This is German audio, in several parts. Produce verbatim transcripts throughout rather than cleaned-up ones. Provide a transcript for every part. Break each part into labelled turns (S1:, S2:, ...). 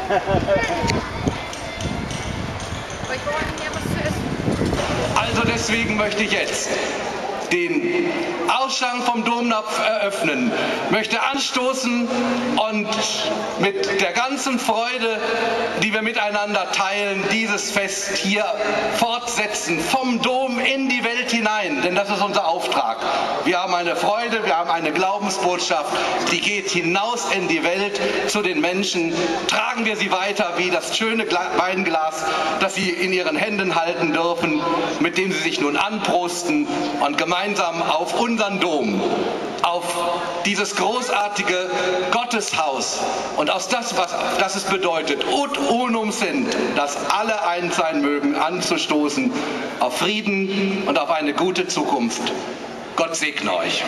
S1: Also deswegen möchte ich jetzt den Ausschank vom Domnapf eröffnen, möchte anstoßen und mit der ganzen Freude, die wir miteinander teilen, dieses Fest hier fortsetzen, vom Dom in die Welt hinein, denn das ist unser Auftrag. Wir haben eine Freude, wir haben eine Glaubensbotschaft, die geht hinaus in die Welt zu den Menschen. Tragen wir sie weiter wie das schöne Weinglas, das Sie in Ihren Händen halten dürfen, mit dem Sie sich nun anprosten und gemeinsam auf unseren Dom, auf dieses großartige Gotteshaus und aus das, was das es bedeutet, ut unum sind, dass alle eins sein mögen, anzustoßen auf Frieden und auf eine gute Zukunft. Gott segne euch.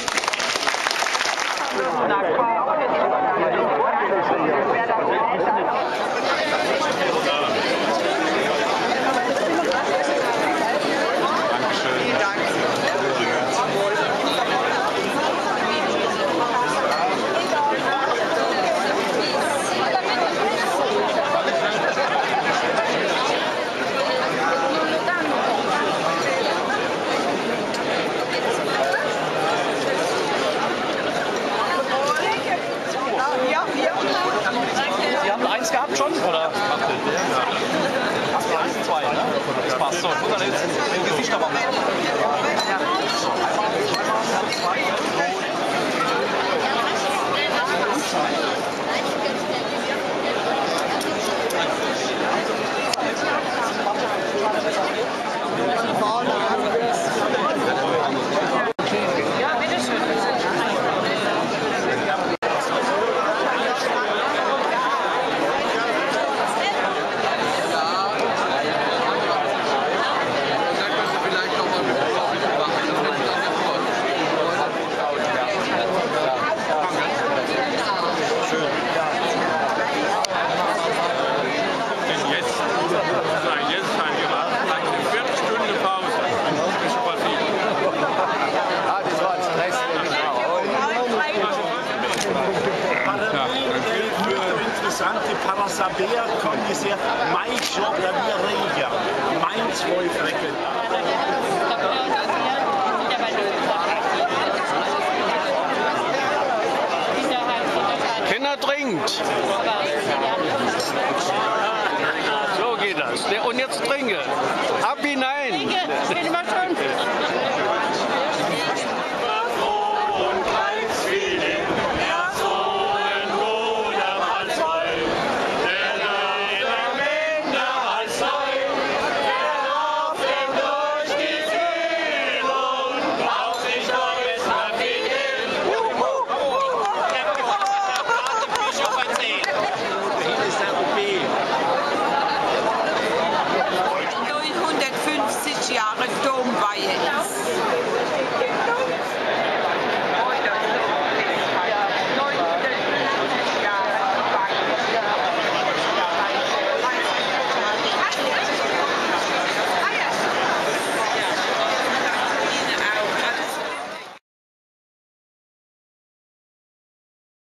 S2: Gehabt schon, oder? Hast du eins, zwei, ne? Das passt so. Und dann jetzt ein Gesicht aber machen. Ja, bitteschön.
S3: Die Parasabea condizer mais obra via regia, mais voi frequent.
S2: Kinder trinkt. So geht das. Und jetzt trinke. Ab hinein.